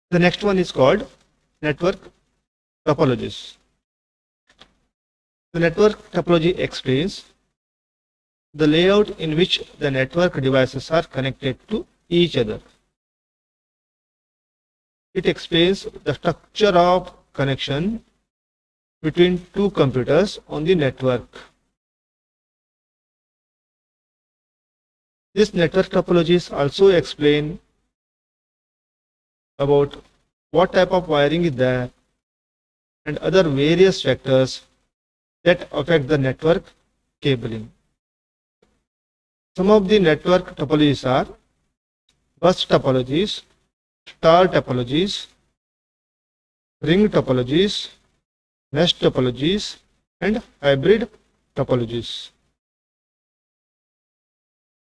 The next one is called network topologies. The network topology explains the layout in which the network devices are connected to each other. It explains the structure of connection between two computers on the network. This network topologies also explain about what type of wiring is there and other various factors that affect the network cabling. Some of the network topologies are bus topologies, star topologies, ring topologies, mesh topologies, and hybrid topologies.